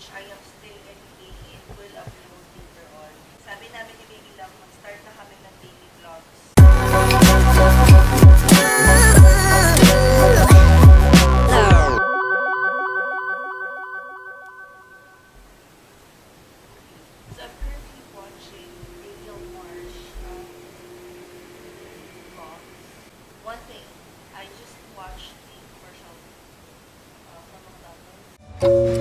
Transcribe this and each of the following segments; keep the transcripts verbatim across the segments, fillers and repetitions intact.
which I am still editing and will upload later on. Sabi namin ni Baby Love, mag-start na kami ng daily vlogs. So I'm currently watching Daniel Marsh um, vlogs. One thing, I just watched the commercial uh, from McDonald's.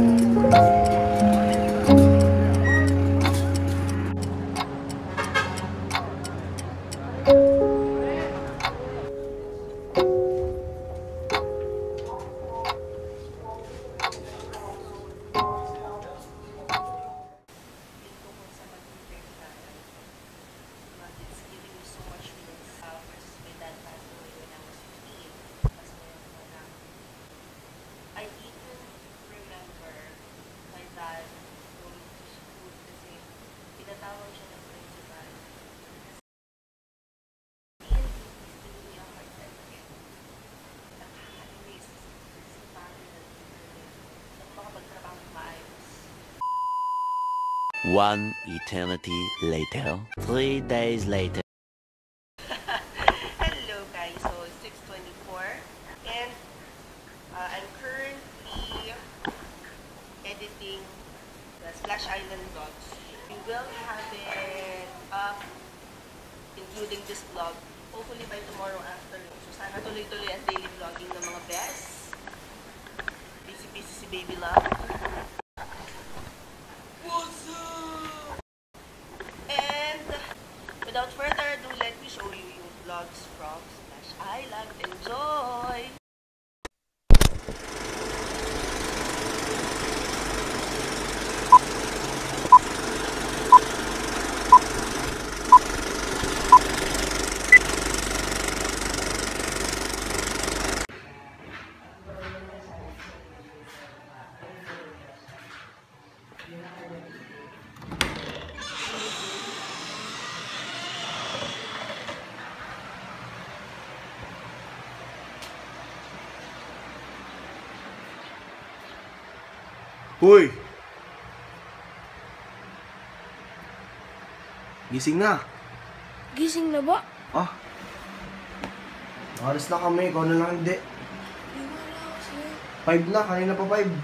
I even remember my dad going to school kasi pinatawag siya ng principal. Kasi he's giving me a hard time again. Anyways, si father na so makapagtrabaho ng maayos. One eternity later. Three days later. Hello guys, so it's six twenty-four and uh, I'm currently editing the Splash Island vlogs. We will have it up, including this vlog, hopefully by tomorrow afternoon. So sana tuloy-tuloy ang daily vlogging ng mga best. Busy-busy si Baby Love. What's up? And without further ado, let me show you yung vlogs from Splash Island. Enjoy! Hoy! Gising na. Gising na ba? Ah. Alas na kami, ikaw na lang hindi. Iwala ako sa'yo. Five na, kanina pa five.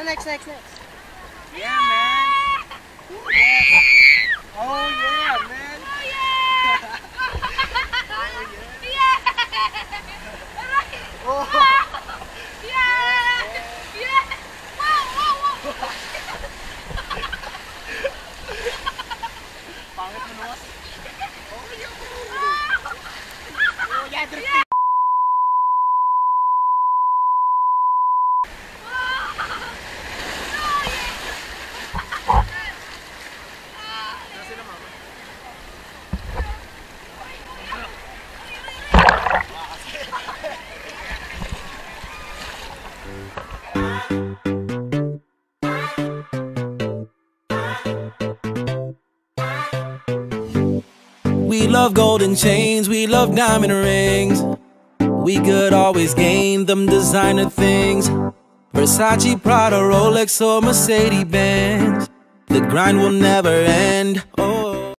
next, next, next. Yeah, man. Yeah. Oh, yeah, man. Oh, yeah! Oh. Yeah! Yeah! Wow, wow, wow! Pangit mo naman. Oh, yeah, drifting! We love golden chains, we love diamond rings. We could always gain them designer things. Versace, Prada, Rolex or Mercedes Benz. The grind will never end. Oh.